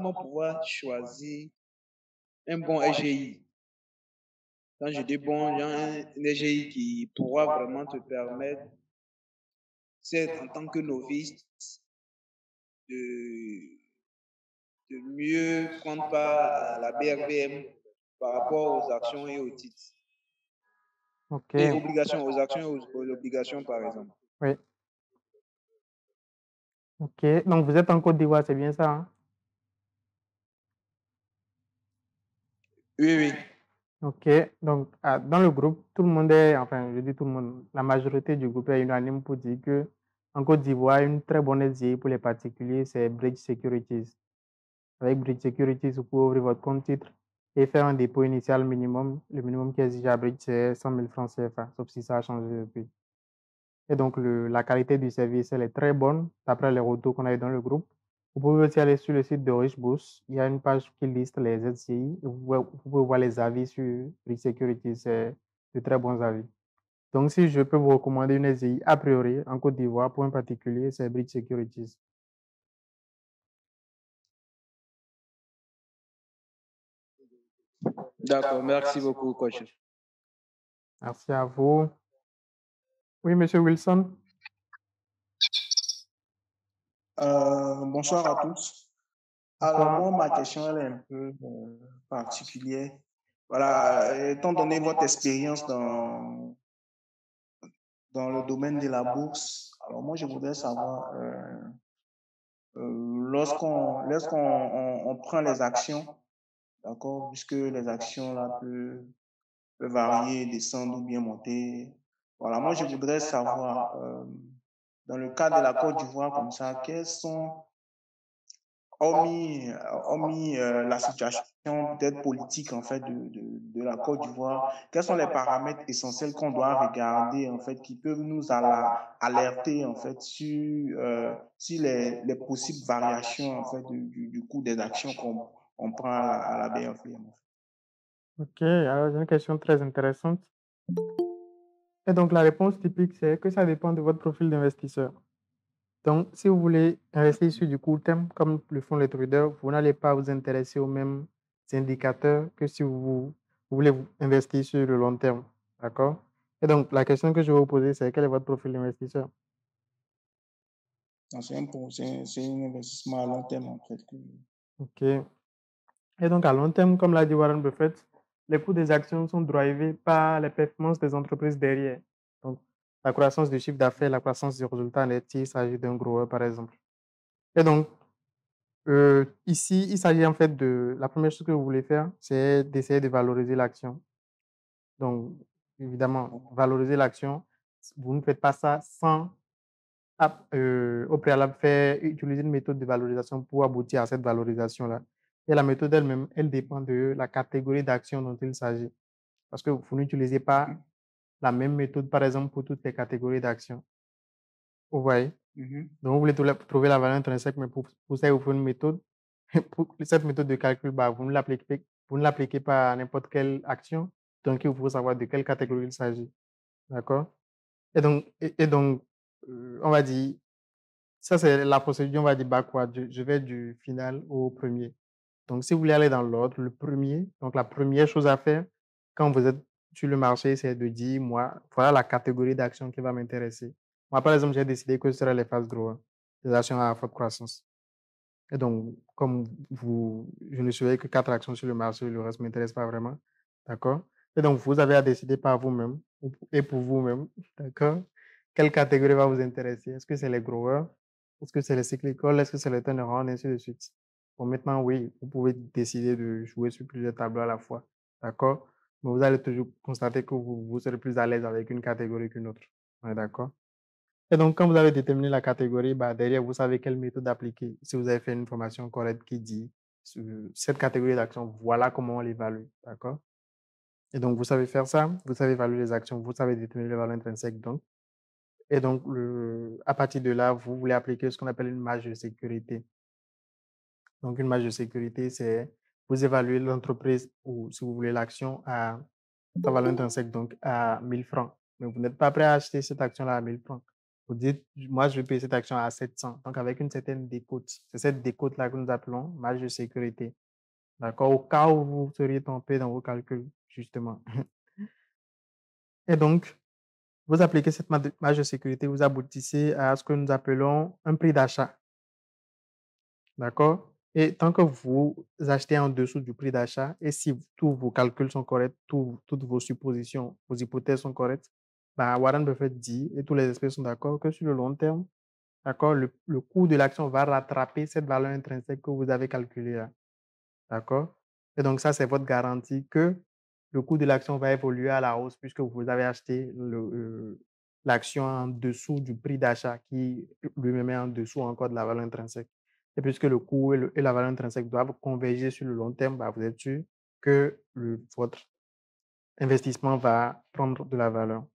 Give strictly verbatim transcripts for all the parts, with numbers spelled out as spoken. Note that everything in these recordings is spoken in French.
comment pouvoir choisir un bon S G I? Quand je dis bon, j'ai un, un S G I qui pourra vraiment te permettre, c'est en tant que novice, de, de mieux prendre part à la B R V M par rapport aux actions et aux titres. Ok, Et obligations, aux actions et aux, aux obligations, par exemple. oui. Ok, donc vous êtes en Côte d'Ivoire, c'est bien ça, hein? Oui, oui. Ok, donc ah, dans le groupe, tout le monde est, enfin, je dis tout le monde, la majorité du groupe est unanime pour dire que en Côte d'Ivoire, une très bonne S G I pour les particuliers, c'est Bridge Securities. Avec Bridge Securities, vous pouvez ouvrir votre compte titre et faire un dépôt initial minimum. Le minimum qui est exigé à Bridge, c'est cent mille francs C F A, sauf si ça a changé depuis. Et donc, le, la qualité du service, elle est très bonne, d'après les retours qu'on a eu dans le groupe. Vous pouvez aussi aller sur le site de Richboost. Il y a une page qui liste les S G I. Vous pouvez, vous pouvez voir les avis sur Bridge Securities. C'est de très bons avis. Donc, si je peux vous recommander une S G I, a priori, en Côte d'Ivoire, pour un particulier, c'est Bridge Securities. D'accord, merci beaucoup, coach. Merci à vous. Oui, Monsieur Wilson. Euh, bonsoir à tous. Alors, Bonsoir. moi, ma question, elle est un peu euh, particulière. Voilà, euh, étant donné votre expérience dans, dans le domaine de la bourse, alors moi, je voudrais savoir, euh, euh, lorsqu'on lorsqu'on on, on prend les actions, d'accord, puisque les actions là peuvent, peuvent varier, descendre ou bien monter. Voilà, moi, je voudrais savoir, euh, dans le cas de la Côte d'Ivoire, comme ça, quels sont hormis, hormis euh, la situation peut-être politique en fait de, de, de la Côte d'Ivoire, quels sont les paramètres essentiels qu'on doit regarder en fait qui peuvent nous ala- alerter en fait sur, euh, sur les, les possibles variations en fait du, du, du coût des actions qu'on on prend à la, à la B F M. Ok, alors j'ai une question très intéressante. Et donc la réponse typique, c'est que ça dépend de votre profil d'investisseur. Donc, si vous voulez investir sur du court terme, comme le font les traders, vous n'allez pas vous intéresser aux mêmes indicateurs que si vous, vous voulez vous investir sur le long terme. D'accord? Et donc, la question que je vais vous poser, c'est quel est votre profil d'investisseur? C'est un, pour- c'est- c'est un investissement à long terme en fait. que- Ok. Et donc, à long terme, comme l'a dit Warren Buffett, les coûts des actions sont drivés par les performances des entreprises derrière. Donc, la croissance du chiffre d'affaires, la croissance du résultat net, s'il s'agit d'un grower, par exemple. Et donc, Euh, ici, il s'agit en fait de... La première chose que vous voulez faire, c'est d'essayer de valoriser l'action. Donc, évidemment, valoriser l'action, vous ne faites pas ça sans, ap- euh, au préalable, faire, utiliser une méthode de valorisation pour aboutir à cette valorisation-là. Et la méthode elle-même, elle dépend de la catégorie d'action dont il s'agit. Parce que vous n'utilisez pas la même méthode, par exemple, pour toutes les catégories d'actions. Vous voyez? Mhm. Donc, vous voulez trou- trouver la valeur intrinsèque, mais pour, pour ça, il vous faut une méthode. Pour cette méthode de calcul, bah, vous ne l'appliquez, vous ne l'appliquez pas à n'importe quelle action. Donc, il vous faut savoir de quelle catégorie il s'agit. D'accord? Et donc, et, et donc euh, on va dire, ça, c'est la procédure, on va dire backward. Je, je vais du final au premier. Donc, si vous voulez aller dans l'ordre, le premier, donc la première chose à faire quand vous êtes sur le marché, c'est de dire, moi, voilà la catégorie d'actions qui va m'intéresser. Moi, par exemple, j'ai décidé que ce seraient les fast growers, les actions à forte croissance. Et donc, comme vous, je ne surveille que quatre actions sur le marché, le reste ne m'intéresse pas vraiment. D'accord? Et donc, vous avez à décider par vous-même et pour vous-même. D'accord? Quelle catégorie va vous intéresser? Est-ce que c'est les growers? Est-ce que c'est les cyclicals? Est-ce que c'est les turnaround? Et ainsi de suite. Bon, maintenant, oui, vous pouvez décider de jouer sur plusieurs tableaux à la fois. D'accord? Mais vous allez toujours constater que vous, vous serez plus à l'aise avec une catégorie qu'une autre. On est d'accord? Et donc, quand vous avez déterminé la catégorie, bah, derrière, vous savez quelle méthode appliquer. Si vous avez fait une formation correcte qui dit euh, cette catégorie d'actions, voilà comment on l'évalue. D'accord? Et donc, vous savez faire ça, vous savez évaluer les actions, vous savez déterminer les valeurs intrinsèques. Donc, et donc, le, à partir de là, vous voulez appliquer ce qu'on appelle une marge de sécurité. Donc, une marge de sécurité, c'est vous évaluez l'entreprise ou, si vous voulez, l'action à sa valeur intrinsèque, donc à mille francs. Mais vous n'êtes pas prêt à acheter cette action-là à mille francs. Vous dites, moi, je vais payer cette action à sept cents. Donc, avec une certaine décote. C'est cette décote-là que nous appelons marge de sécurité. D'accord? Au cas où vous seriez trompé dans vos calculs, justement. Et donc, vous appliquez cette marge de sécurité, vous aboutissez à ce que nous appelons un prix d'achat. D'accord? Et tant que vous achetez en dessous du prix d'achat, et si tous vos calculs sont corrects, tous, toutes vos suppositions, vos hypothèses sont correctes, bah, Warren Buffett dit, et tous les experts sont d'accord, que sur le long terme, d'accord, le, le coût de l'action va rattraper cette valeur intrinsèque que vous avez calculée là. D'accord? Et donc, ça, c'est votre garantie que le coût de l'action va évoluer à la hausse puisque vous avez acheté le, l'action en dessous du prix d'achat qui lui-même est en dessous encore de la valeur intrinsèque. Et puisque le coût et, le, et la valeur intrinsèque doivent converger sur le long terme, bah, vous êtes sûr que le, votre investissement va prendre de la valeur.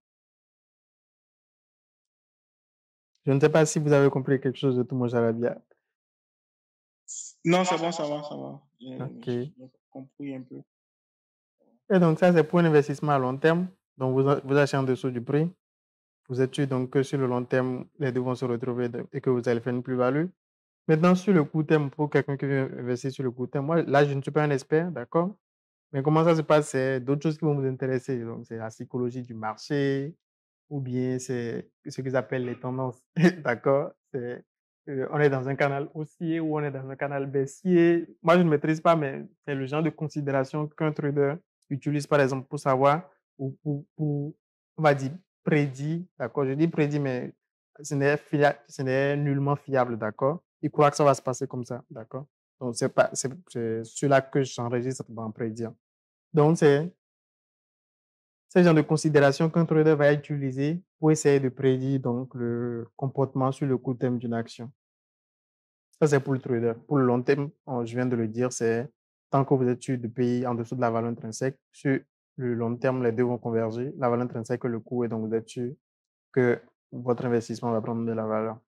Je ne sais pas si vous avez compris quelque chose de tout, mon cher Abia. Non, c'est bon, ça va, ça va. J'ai okay. compris un peu. Et donc, ça, c'est pour un investissement à long terme. Donc, vous, vous achetez en dessous du prix. Vous êtes sûr donc que sur le long terme, les deux vont se retrouver et que vous allez faire une plus-value. Maintenant, sur le court terme, pour quelqu'un qui veut investir sur le court terme, moi, là, je ne suis pas un expert, d'accord? Mais comment ça se passe? C'est d'autres choses qui vont vous intéresser. Donc, c'est la psychologie du marché ou bien c'est ce qu'ils appellent les tendances, d'accord? C'est, euh, on est dans un canal haussier ou on est dans un canal baissier. Moi, je ne maîtrise pas, mais c'est le genre de considération qu'un trader utilise, par exemple, pour savoir ou pour, pour, on va dire, prédit, d'accord? Je dis prédit, mais ce n'est, fia- ce n'est nullement fiable, d'accord? Il croit que ça va se passer comme ça, d'accord? Donc, c'est pas, c'est, c'est cela que j'enregistre dans prédire. Donc, c'est ce genre de considération qu'un trader va utiliser pour essayer de prédire donc le comportement sur le court terme d'une action. Ça, c'est pour le trader. Pour le long terme, je viens de le dire, c'est tant que vous êtes sûr de payer en dessous de la valeur intrinsèque, sur le long terme, les deux vont converger, la valeur intrinsèque et le coût, et donc vous êtes sûr que votre investissement va prendre de la valeur.